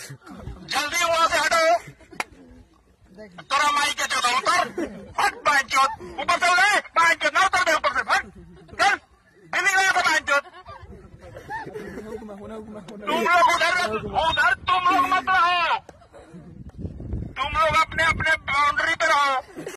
जल्दी वहां से हटो। तोरा माई के चौथा उतर, हट बांचोत, ऊपर चल रहे बांचोत, ना उतर दे ऊपर से, हट चल, नहीं गया था बांचोत। तुम लोग उधर तुम लोग मत रहो, तुम लोग अपने अपने बाउंड्री पे रहो।